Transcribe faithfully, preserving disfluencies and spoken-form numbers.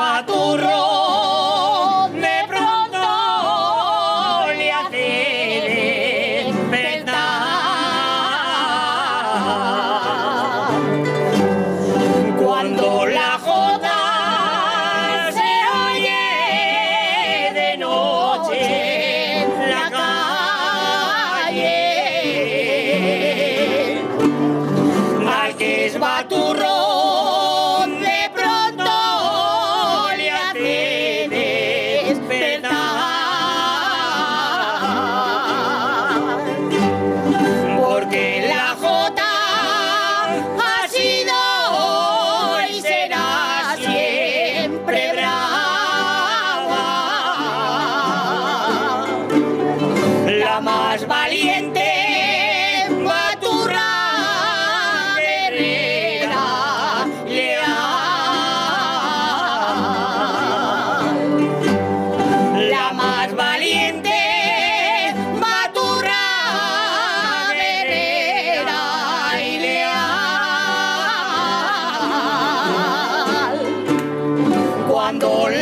baturro de pronto le hace despertar. Cuando la jota se oye de noche en la calle, al que es baturro de pronto le hace despertar, porque la jota ha sido y será siempre brava, la más valiente baturra guerrera leal, la más valiente baturra guerrera y leal. Cuando